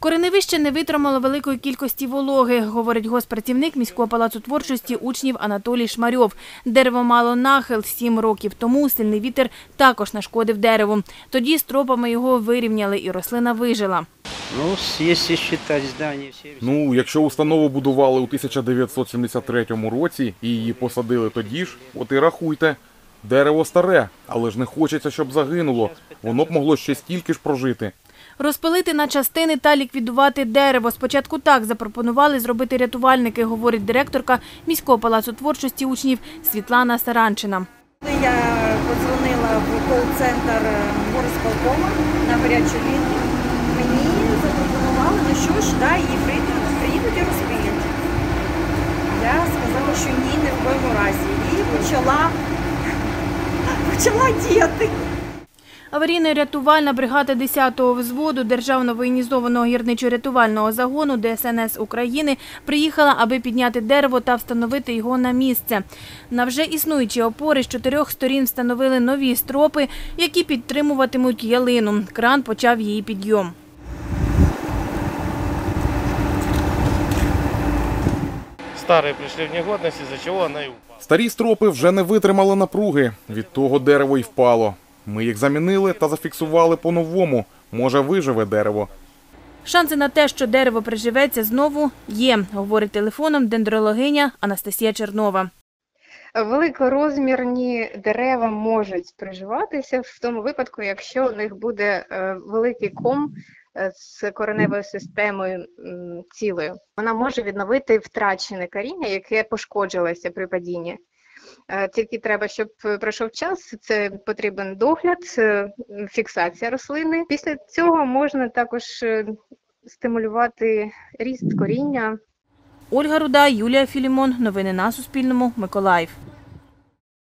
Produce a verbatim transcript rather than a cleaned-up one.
Кореневище не витримало великої кількості вологи, говорить госпрацівник міського палацу творчості учнів Анатолій Шмарьов. Дерево мало нахил сім років тому, сильний вітер також нашкодив дереву. Тоді стропами його вирівняли і рослина вижила. Ну, якщо установу будували у тисяча дев'ятсот сімдесят третьому році і її посадили тоді ж, от і рахуйте. Дерево старе, але ж не хочеться, щоб загинуло. Воно б могло ще стільки ж прожити. Розпилити на частини та ліквідувати дерево. Спочатку так запропонували зробити рятувальники, говорить директорка міського палацу творчості учнів Світлана Саранчина. Я подзвонила в кол-центр горосполкому на гарячу лінію. Мені запропонували, ну що ж, да, її приїдуть і розпилять. Я сказала, що ні, не в коєму разі. І почала, почала діяти. Аварійно-рятувальна бригада десятого взводу Державного воєнізованого гірничо-рятувального загону Де Ес Ен Ес України приїхала, аби підняти дерево та встановити його на місце. На вже існуючі опори з чотирьох сторін встановили нові стропи, які підтримуватимуть ялину. Кран почав її підйом. Старі прийшли в негодність, із-за чого вона і упала. Старі стропи вже не витримали напруги. Від того дерево й впало. Ми їх замінили та зафіксували по-новому. Може, виживе дерево. Шанси на те, що дерево приживеться знову, є, говорить телефоном дендрологиня Анастасія Чернова. Великорозмірні дерева можуть приживатися в тому випадку, якщо у них буде великий ком з кореневою системою цілою. Вона може відновити втрачене коріння, яке пошкоджилося при падінні. Тільки треба, щоб пройшов час, це потрібен догляд, фіксація рослини. Після цього можна також стимулювати ріст коріння. Ольга Руда, Юлія Філімон. Новини на Суспільному. Миколаїв.